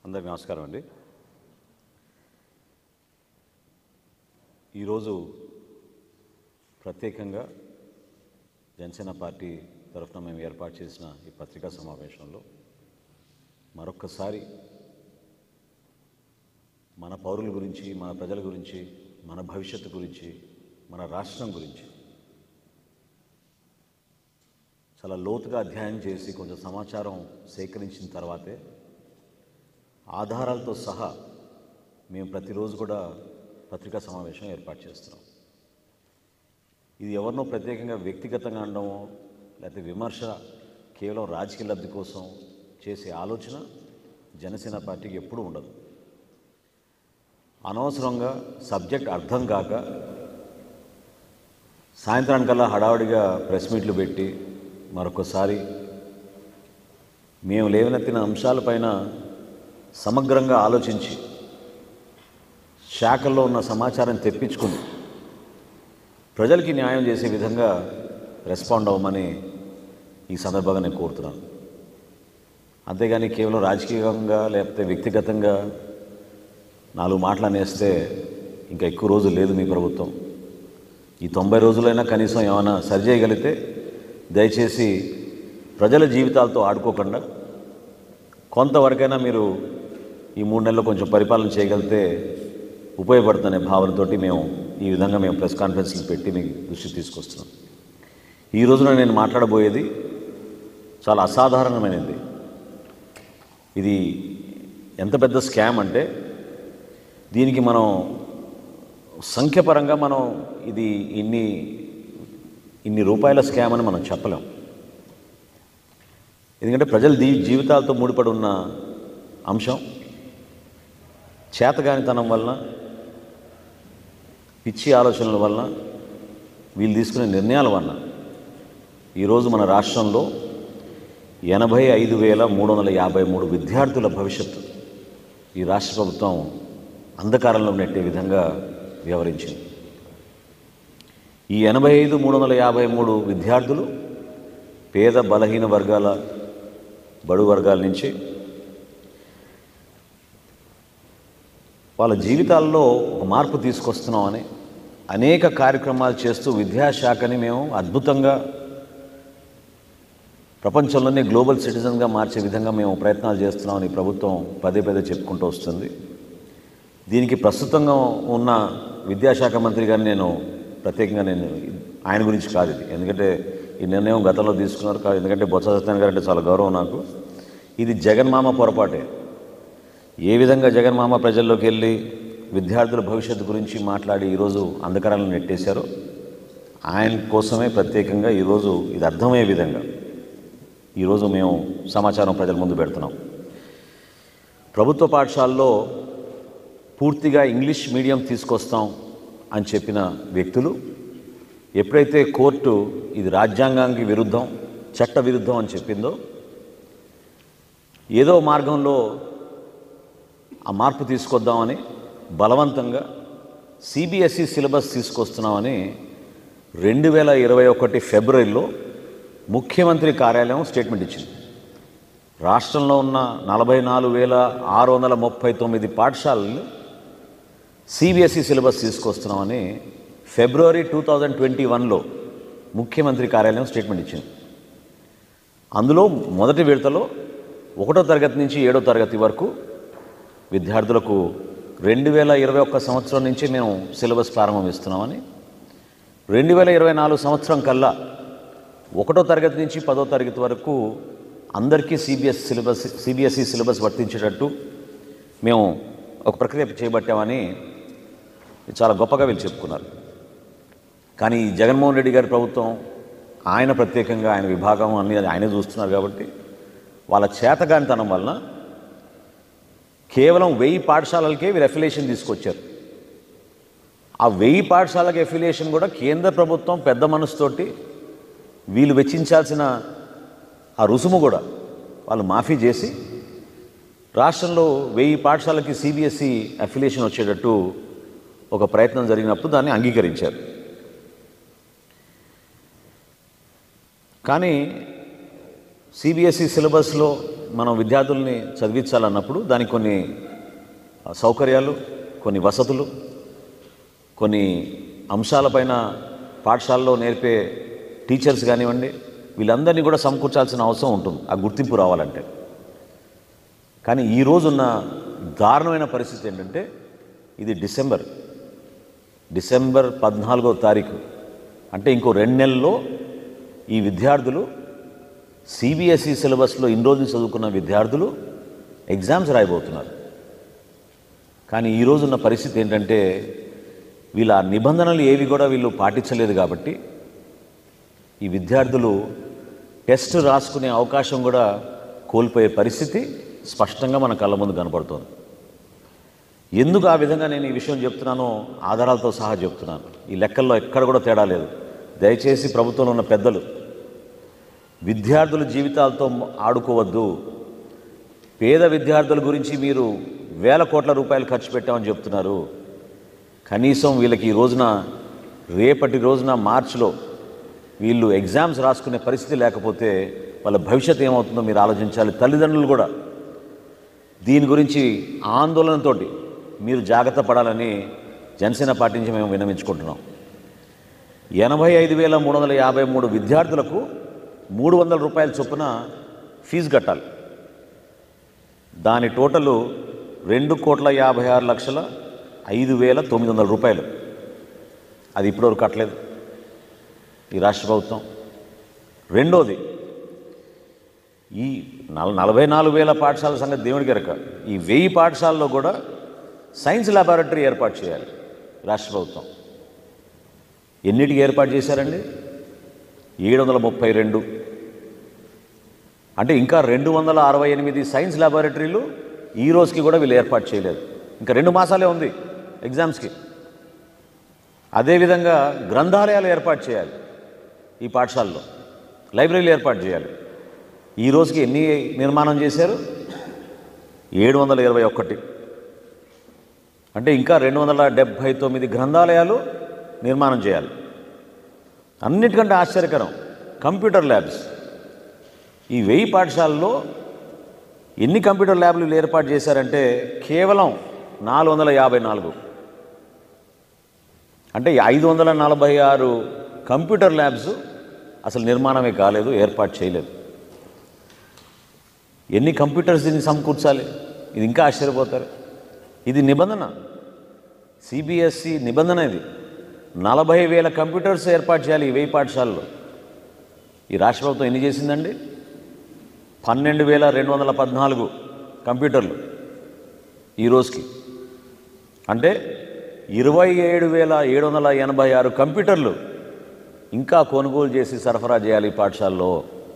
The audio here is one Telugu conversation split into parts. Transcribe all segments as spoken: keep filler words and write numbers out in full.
అందరికీ నమస్కారం అండి. ఈరోజు ప్రత్యేకంగా జనసేన పార్టీ తరఫున మేము ఏర్పాటు చేసిన ఈ పత్రికా సమావేశంలో మరొక్కసారి మన పౌరుల గురించి, మన ప్రజల గురించి, మన భవిష్యత్తు గురించి, మన రాష్ట్రం గురించి చాలా లోతుగా అధ్యయనం చేసి కొంచెం సమాచారం సేకరించిన తర్వాతే ఆధారాలతో సహా మేము ప్రతిరోజు కూడా పత్రికా సమావేశం ఏర్పాటు చేస్తున్నాం. ఇది ఎవరినో ప్రత్యేకంగా వ్యక్తిగతంగా అనడమో లేకపోతే విమర్శ కేవలం రాజకీయ లబ్ధి కోసం చేసే ఆలోచన జనసేన పార్టీకి ఎప్పుడూ ఉండదు. అనవసరంగా సబ్జెక్ట్ అర్థం కాక సాయంత్రానికల్లా హడావుడిగా ప్రెస్ మీట్లు పెట్టి మరొకసారి మేము లేవనెత్తిన అంశాలపైన సమగ్రంగా ఆలోచించి శాఖల్లో ఉన్న సమాచారం తెప్పించుకుని ప్రజలకి న్యాయం చేసే విధంగా రెస్పాండ్ అవ్వమని ఈ సందర్భంగా నేను కోరుతున్నాను. అంతేగాని కేవలం రాజకీయంగా లేకపోతే వ్యక్తిగతంగా నాలుగు మాటలు అనేస్తే ఇంకా ఎక్కువ రోజులు లేదు మీ ప్రభుత్వం. ఈ తొంభై రోజులైనా కనీసం ఏమైనా సరి చేయగలిగితే దయచేసి ప్రజల జీవితాలతో ఆడుకోకుండా కొంతవరకైనా మీరు ఈ మూడు నెలల్లో కొంచెం పరిపాలన చేయగలిగితే ఉపయోగపడుతుందనే భావనతోటి మేము ఈ విధంగా మేము ప్రెస్ కాన్ఫరెన్స్లు పెట్టి మీకు దృష్టికి తీసుకొస్తున్నాం. ఈ రోజున నేను మాట్లాడబోయేది చాలా అసాధారణమైనది. ఇది ఎంత పెద్ద స్కామ్ అంటే దీనికి మనం సంఖ్యపరంగా మనం ఇది ఇన్ని ఇన్ని రూపాయల స్కామ్ అని మనం చెప్పలేం. ఎందుకంటే ప్రజల దీ జీవితాలతో ముడిపడి ఉన్న అంశం చేతగానితనం వలన, పిచ్చి ఆలోచనల వలన, వీళ్ళు తీసుకునే నిర్ణయాల వలన ఈరోజు మన రాష్ట్రంలో ఎనభై ఐదు వేల మూడు వందల యాభై మూడు విద్యార్థుల భవిష్యత్తు ఈ రాష్ట్ర ప్రభుత్వం అంధకారంలో నెట్టే విధంగా వ్యవహరించింది. ఈ ఎనభై ఐదు మూడు వందల యాభై మూడు విద్యార్థులు పేద బలహీన వర్గాల బడు వర్గాల నుంచి వాళ్ళ జీవితాల్లో ఒక మార్పు తీసుకొస్తున్నామని అనేక కార్యక్రమాలు చేస్తూ విద్యాశాఖని మేము అద్భుతంగా ప్రపంచంలోనే గ్లోబల్ సిటిజన్గా మార్చే విధంగా మేము ప్రయత్నాలు చేస్తున్నామని ప్రభుత్వం పదే పదే చెప్పుకుంటూ వస్తుంది. దీనికి ప్రస్తుతంగా ఉన్న విద్యాశాఖ మంత్రి గారిని నేను ప్రత్యేకంగా నేను ఆయన గురించి కాదు ఇది, ఎందుకంటే ఈ నిర్ణయం గతంలో తీసుకున్నారు కాదు, ఎందుకంటే బొత్స సత్యనారాయణ గారు అంటే చాలా గౌరవం నాకు. ఇది జగన్మామ పొరపాటే. ఏ విధంగా జగన్మామ ప్రజల్లోకి వెళ్ళి విద్యార్థుల భవిష్యత్తు గురించి మాట్లాడి ఈరోజు అంధకారాలను నెట్టేశారో ఆయన కోసమే ప్రత్యేకంగా ఈరోజు ఇది అర్థమయ్యే విధంగా ఈరోజు మేము సమాచారం ప్రజల ముందు పెడుతున్నాం. ప్రభుత్వ పాఠశాలలో పూర్తిగా ఇంగ్లీష్ మీడియం తీసుకొస్తాం అని చెప్పిన వ్యక్తులు ఎప్పుడైతే కోర్టు ఇది రాజ్యాంగానికి విరుద్ధం, చట్ట విరుద్ధం అని చెప్పిందో ఏదో మార్గంలో ఆ మార్పు తీసుకొద్దామని బలవంతంగా సిబిఎస్ఈ సిలబస్ తీసుకొస్తున్నామని రెండు వేల ఇరవై ఒకటి ఫిబ్రవరిలో ముఖ్యమంత్రి కార్యాలయం స్టేట్మెంట్ ఇచ్చింది. రాష్ట్రంలో ఉన్న నలభై నాలుగు వేల ఆరు వందల ముప్పై తొమ్మిది పాఠశాలలు సిబిఎస్ఈ సిలబస్ తీసుకొస్తున్నామని ఫిబ్రవరి టూ థౌజండ్ ట్వంటీ వన్లో ముఖ్యమంత్రి కార్యాలయం స్టేట్మెంట్ ఇచ్చింది. అందులో మొదటి విడతలో ఒకటో తరగతి నుంచి ఏడో తరగతి వరకు విద్యార్థులకు రెండు వేల ఇరవై ఒక్క సంవత్సరం నుంచి మేము సిలబస్ ప్రారంభిస్తున్నామని, రెండు వేల ఇరవై నాలుగు సంవత్సరం కల్లా ఒకటో తరగతి నుంచి పదో తరగతి వరకు అందరికీ సిబిఎస్ సిలబస్ సిబిఎస్ఈ సిలబస్ వర్తించేటట్టు మేము ఒక ప్రక్రియ చేపట్టామని చాలా గొప్పగా వీళ్ళు చెప్పుకున్నారు. కానీ జగన్మోహన్ రెడ్డి గారి ప్రభుత్వం ఆయన ప్రత్యేకంగా ఆయన విభాగం అన్ని ఆయనే చూస్తున్నారు కాబట్టి వాళ్ళ చేతగానితనం వలన కేవలం వెయ్యి పాఠశాలలకే వీరు అఫిలియేషన్ తీసుకొచ్చారు. ఆ వెయ్యి పాఠశాలకి అఫిలియేషన్ కూడా కేంద్ర ప్రభుత్వం పెద్ద మనసుతోటి వీళ్ళు వెచ్చించాల్సిన ఆ రుసుము కూడా వాళ్ళు మాఫీ చేసి రాష్ట్రంలో వెయ్యి పాఠశాలకి సిబిఎస్ఈ అఫిలియేషన్ వచ్చేటట్టు ఒక ప్రయత్నం జరిగినప్పుడు దాన్ని అంగీకరించారు. కానీ సిబిఎస్ఈ సిలబస్లో మనం విద్యార్థుల్ని చదివించాలన్నప్పుడు దానికి కొన్ని సౌకర్యాలు, కొన్ని వసతులు, కొన్ని అంశాలపైన పాఠశాలలో నేర్పే టీచర్స్ కానివ్వండి, వీళ్ళందరినీ కూడా సమకూర్చాల్సిన అవసరం ఉంటుంది ఆ గుర్తింపు రావాలంటే. కానీ ఈరోజున్న దారుణమైన పరిస్థితి ఏంటంటే, ఇది డిసెంబర్ డిసెంబర్ పద్నాలుగో తారీఖు అంటే ఇంకో రెండు నెలల్లో ఈ విద్యార్థులు సిబిఎస్ఈ సిలబస్లో ఇన్ని రోజులు చదువుకున్న విద్యార్థులు ఎగ్జామ్స్ రాయబోతున్నారు. కానీ ఈరోజున్న పరిస్థితి ఏంటంటే, వీళ్ళ నిబంధనలు ఏవి కూడా వీళ్ళు పాటించలేదు కాబట్టి ఈ విద్యార్థులు టెస్ట్ రాసుకునే అవకాశం కూడా కోల్పోయే పరిస్థితి స్పష్టంగా మన కళ్ళ ముందు కనపడుతోంది. ఎందుకు ఆ విధంగా నేను ఈ విషయం చెప్తున్నానో ఆధారాలతో సహా చెప్తున్నాను. ఈ లెక్కల్లో ఎక్కడ కూడా తేడా లేదు. దయచేసి ప్రభుత్వంలో ఉన్న పెద్దలు విద్యార్థుల జీవితాలతో ఆడుకోవద్దు. పేద విద్యార్థుల గురించి మీరు వేల కోట్ల రూపాయలు ఖర్చు పెట్టామని చెప్తున్నారు. కనీసం వీళ్ళకి ఈ రోజున రేపటి రోజున మార్చిలో వీళ్ళు ఎగ్జామ్స్ రాసుకునే పరిస్థితి లేకపోతే వాళ్ళ భవిష్యత్తు ఏమవుతుందో మీరు ఆలోచించాలి. తల్లిదండ్రులు కూడా దీని గురించి ఆందోళనతో మీరు జాగ్రత్త పడాలని జనసేన పార్టీ నుంచి మేము విన్నవించుకుంటున్నాం. ఎనభై ఐదు వేల మూడు వందల యాభై మూడు విద్యార్థులకు మూడు వందల రూపాయల చొప్పున ఫీజు కట్టాలి. దాని టోటలు రెండు కోట్ల యాభై ఆరు లక్షల ఐదు వేల తొమ్మిది వందల రూపాయలు. అది ఇప్పటివరకు కట్టలేదు ఈ రాష్ట్ర ప్రభుత్వం. రెండోది, ఈ నల నలభై నాలుగు వేల పాఠశాల సంగతి దేవుడికి ఎరక. ఈ వెయ్యి పాఠశాలలో కూడా సైన్స్ ల్యాబొరేటరీ ఏర్పాటు చేయాలి రాష్ట్ర ప్రభుత్వం. ఎన్నిటికి ఏర్పాటు చేశారండి? ఏడు వందల ముప్పై రెండు. అంటే ఇంకా రెండు వందల అరవై ఎనిమిది సైన్స్ ల్యాబొరేటరీలు ఈ రోజుకి కూడా వీళ్ళు ఏర్పాటు చేయలేదు. ఇంకా రెండు మాసాలే ఉంది ఎగ్జామ్స్కి. అదేవిధంగా గ్రంథాలయాలు ఏర్పాటు చేయాలి ఈ పాఠశాలలో, లైబ్రరీలు ఏర్పాటు చేయాలి. ఈ రోజుకి ఎన్ని నిర్మాణం చేశారు? ఏడు వందల ఇరవై ఒకటి. అంటే ఇంకా రెండు వందల డెబ్భై తొమ్మిది గ్రంథాలయాలు నిర్మాణం చేయాలి. అన్నిటికంటే ఆశ్చర్యకరం, కంప్యూటర్ ల్యాబ్స్. ఈ వెయ్యి పాఠశాలలో ఎన్ని కంప్యూటర్ ల్యాబ్లు ఏర్పాటు చేశారంటే కేవలం నాలుగు వందల యాభై నాలుగు. అంటే ఐదు వందల నలభై ఆరు కంప్యూటర్ ల్యాబ్స్ అసలు నిర్మాణమే కాలేదు, ఏర్పాటు చేయలేదు. ఎన్ని కంప్యూటర్స్ దీన్ని సమకూర్చాలి? ఇది ఇంకా ఆశ్చర్యపోతారు. ఇది నిబంధన, సిబిఎస్ఈ నిబంధన. ఇది నలభై వేల కంప్యూటర్స్ ఏర్పాటు చేయాలి ఈ వెయ్యి పాఠశాలలో. ఈ రాష్ట్ర ప్రభుత్వం ఎన్ని చేసిందండి? పన్నెండు వేల రెండు వందల పద్నాలుగు కంప్యూటర్లు ఈ రోజుకి. అంటే ఇరవై ఏడు వేల ఏడు వందల ఎనభై ఆరు కంప్యూటర్లు ఇంకా కొనుగోలు చేసి సరఫరా చేయాలి ఈ పాఠశాలలో.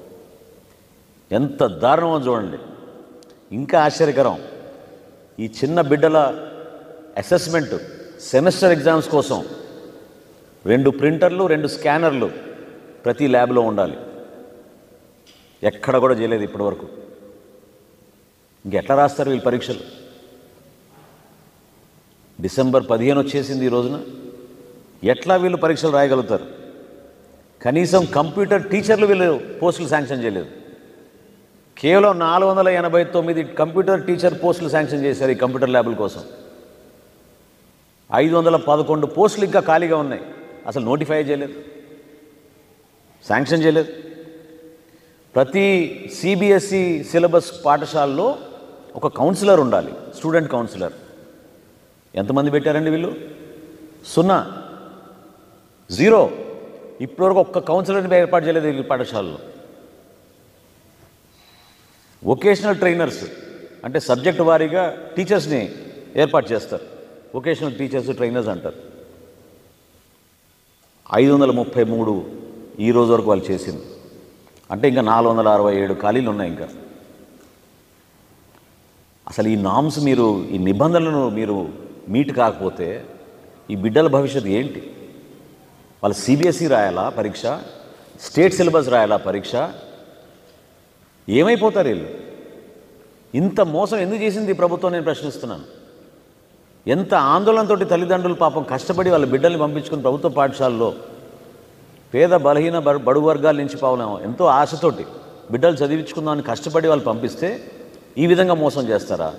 ఎంత దారుణమో చూడండి. ఇంకా ఆశ్చర్యకరం, ఈ చిన్న బిడ్డల అసెస్మెంట్ సెమిస్టర్ ఎగ్జామ్స్ కోసం రెండు ప్రింటర్లు, రెండు స్కానర్లు ప్రతి ల్యాబ్లో ఉండాలి. ఎక్కడ కూడా చేయలేదు ఇప్పటివరకు. ఇంకెట్లా రాస్తారు వీళ్ళు పరీక్షలు? డిసెంబర్ పదిహేను వచ్చేసింది ఈ రోజున. ఎట్లా వీళ్ళు పరీక్షలు రాయగలుగుతారు? కనీసం కంప్యూటర్ టీచర్లు వీళ్ళు పోస్టులు శాంక్షన్ చేయలేదు. కేవలం నాలుగు వందల ఎనభై తొమ్మిది కంప్యూటర్ టీచర్ పోస్టులు శాంక్షన్ చేశారు ఈ కంప్యూటర్ ల్యాబుల కోసం. ఐదు వందల పదకొండు పోస్టులు ఇంకా ఖాళీగా ఉన్నాయి, అసలు నోటిఫై చేయలేదు, శాంక్షన్ చేయలేదు. ప్రతి సిబిఎస్ఈ సిలబస్ పాఠశాలలో ఒక కౌన్సిలర్ ఉండాలి, స్టూడెంట్ కౌన్సిలర్. ఎంతమంది పెట్టారండి వీళ్ళు? సున్నా, జీరో. ఇప్పటివరకు ఒక్క కౌన్సిలర్ని ఏర్పాటు చేయలేదు ఈ పాఠశాలలో. వొకేషనల్ ట్రైనర్స్ అంటే సబ్జెక్ట్ వారీగా టీచర్స్ని ఏర్పాటు చేస్తారు. వొకేషనల్ టీచర్స్, ట్రైనర్స్ అంటారు. ఐదు వందల ముప్పై మూడు ఈ రోజు వరకు వాళ్ళు చేసింది. అంటే ఇంకా నాలుగు వందల అరవై ఏడు ఖాళీలు ఉన్నాయి. ఇంకా అసలు ఈ నామ్స్ మీరు, ఈ నిబంధనలను మీరు మీట్ కాకపోతే ఈ బిడ్డల భవిష్యత్తు ఏంటి? వాళ్ళు సిబిఎస్ఈ రాయాలా పరీక్ష? స్టేట్ సిలబస్ రాయాలా పరీక్ష? ఏమైపోతారు వీళ్ళు? ఇంత మోసం ఎందుకు చేసింది ఈ ప్రభుత్వం నేను ప్రశ్నిస్తున్నాను. ఎంత ఆందోళనతో తల్లిదండ్రులు పాపం కష్టపడి వాళ్ళ బిడ్డల్ని పంపించుకుని ప్రభుత్వ పాఠశాలలో పేద బలహీన బడుగు వర్గాల నుంచి పావులేమో ఎంతో ఆశతోటి బిడ్డలు చదివించుకుందామని కష్టపడి వాళ్ళు పంపిస్తే ఈ విధంగా మోసం చేస్తారా?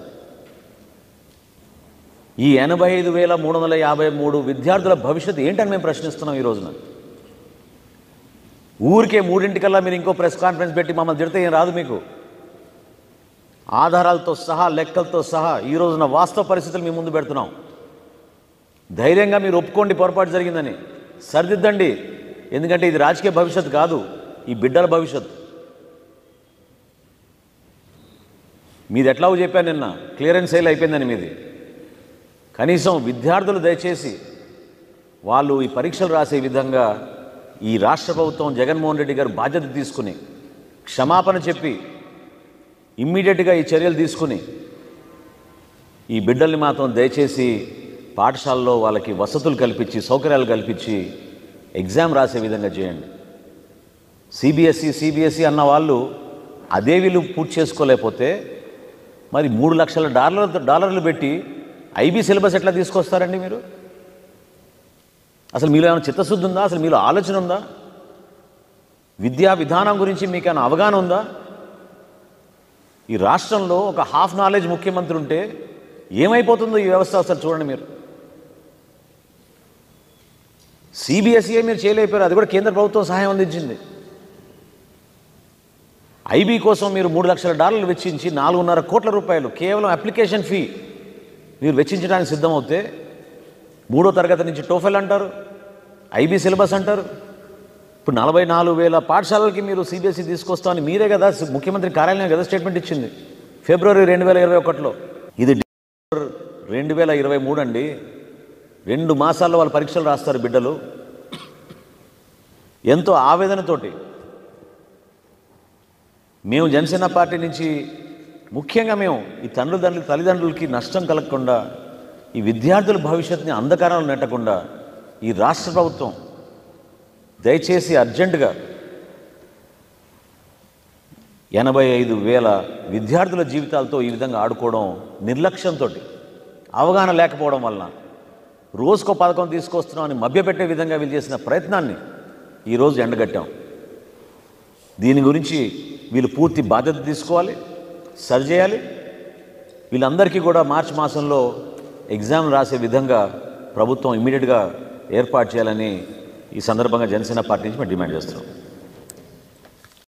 ఈ ఎనభై ఐదు వేల మూడు వందల యాభై మూడు విద్యార్థుల భవిష్యత్తు ఏంటని మేము ప్రశ్నిస్తున్నాం ఈ రోజున. ఊరికే మూడింటికల్లా మీరు ఇంకో ప్రెస్ కాన్ఫరెన్స్ పెట్టి మమ్మల్ని తిడితే ఏం రాదు మీకు. ఆధారాలతో సహా లెక్కలతో సహా ఈ రోజున వాస్తవ పరిస్థితులు మీ ముందు పెడుతున్నాం. ధైర్యంగా మీరు ఒప్పుకోండి పొరపాటు జరిగిందని, సరిదిద్దండి. ఎందుకంటే ఇది రాజకీయ భవిష్యత్తు కాదు, ఈ బిడ్డల భవిష్యత్తు. మీది ఎట్లాగో చెప్పాను నిన్న, క్లియరెన్స్ సేల్ అయిపోయిందని మీది. కనీసం విద్యార్థులు దయచేసి వాళ్ళు ఈ పరీక్షలు రాసే విధంగా ఈ రాష్ట్ర ప్రభుత్వం జగన్మోహన్ రెడ్డి గారు బాధ్యత తీసుకుని క్షమాపణ చెప్పి ఇమ్మీడియట్గా ఈ చర్యలు తీసుకుని ఈ బిడ్డల్ని మాత్రం దయచేసి పాఠశాలలో వాళ్ళకి వసతులు కల్పించి సౌకర్యాలు కల్పించి ఎగ్జామ్ రాసే విధంగా చేయండి. సిబిఎస్ఈ సిబిఎస్ఈ అన్న వాళ్ళు అదే వీళ్ళు పూర్తి చేసుకోలేకపోతే మరి మూడు లక్షల డాలర్ల డాలర్లు పెట్టి ఐబీ సిలబస్ ఎట్లా తీసుకొస్తారండి మీరు? అసలు మీలో ఏమైనా చిత్తశుద్ధి ఉందా? అసలు మీలో ఆలోచన ఉందా? విద్యా విధానం గురించి మీకేమైనా అవగాహన ఉందా? ఈ రాష్ట్రంలో ఒక హాఫ్ నాలెడ్జ్ ముఖ్యమంత్రి ఉంటే ఏమైపోతుందో ఈ వ్యవస్థ అసలు చూడండి మీరు. సిబిఎస్ఈ మీరు చేయలేకపోయారు, అది కూడా కేంద్ర ప్రభుత్వం సహాయం అందించింది. ఐబీ కోసం మీరు మూడు లక్షల డాలర్లు వెచ్చించి నాలుగున్నర కోట్ల రూపాయలు కేవలం అప్లికేషన్ ఫీ మీరు వెచ్చించడానికి సిద్ధమవుతే మూడో తరగతి నుంచి టోఫెల్ అంటారు, ఐబీ సిలబస్ అంటారు. ఇప్పుడు నలభై నాలుగు వేల పాఠశాలలకి మీరు సిబిఎస్ఈ తీసుకొస్తామని మీరే కదా ముఖ్యమంత్రి కార్యాలయం కదా స్టేట్మెంట్ ఇచ్చింది ఫిబ్రవరి రెండు వేల ఇరవై ఒకటిలో. ఇది డిసెంబర్ రెండు వేల ఇరవై మూడు అండి. రెండు మాసాల్లో వాళ్ళు పరీక్షలు రాస్తారు బిడ్డలు. ఎంతో ఆవేదనతోటి మేము జనసేన పార్టీ నుంచి ముఖ్యంగా మేము ఈ తండ్రుల తల్లిదండ్రులకి నష్టం కలగకుండా, ఈ విద్యార్థుల భవిష్యత్తుని అంధకారంలో నెట్టకుండా ఈ రాష్ట్ర ప్రభుత్వం దయచేసి అర్జెంటుగా ఎనభై ఐదు వేల విద్యార్థుల జీవితాలతో ఈ విధంగా ఆడుకోవడం నిర్లక్ష్యంతో, అవగాహన లేకపోవడం వలన రోజుకో పథకం తీసుకొస్తున్నామని మభ్యపెట్టే విధంగా వీళ్ళు చేసిన ప్రయత్నాన్ని ఈరోజు ఎండగట్టాం. దీని గురించి వీళ్ళు పూర్తి బాధ్యత తీసుకోవాలి, సరిచేయాలి. వీళ్ళందరికీ కూడా మార్చి మాసంలో ఎగ్జామ్ రాసే విధంగా ప్రభుత్వం ఇమ్మీడియట్గా ఏర్పాటు చేయాలని ఈ సందర్భంగా జనసేన పార్టీ నుంచి మేము డిమాండ్ చేస్తున్నాం.